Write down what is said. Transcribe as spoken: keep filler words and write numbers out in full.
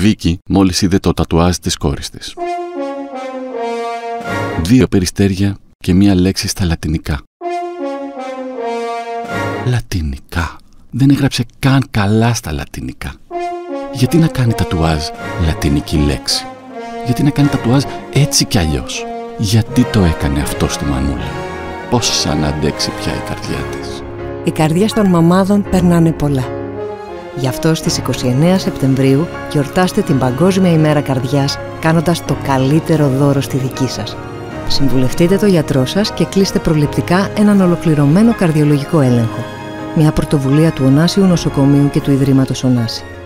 Βίκη μόλις είδε το τατουάζ της κόρης της. Δύο περιστέρια και μία λέξη στα λατινικά. Λατινικά. Δεν έγραψε καν καλά στα λατινικά. Γιατί να κάνει τατουάζ λατινική λέξη? Γιατί να κάνει τατουάζ έτσι κι αλλιώς? Γιατί το έκανε αυτό στη μανούλα? Πώς σαν αντέξει πια η καρδιά της? Οι καρδιές των μαμάδων περνάνε πολλά. Γι' αυτό στις είκοσι εννέα Σεπτεμβρίου γιορτάστε την Παγκόσμια ημέρα καρδιάς κάνοντας το καλύτερο δώρο στη δική σας. Συμβουλευτείτε το γιατρό σας και κλείστε προληπτικά έναν ολοκληρωμένο καρδιολογικό έλεγχο. Μια πρωτοβουλία του Ωνάσιου Νοσοκομείου και του Ιδρύματος Ωνάση.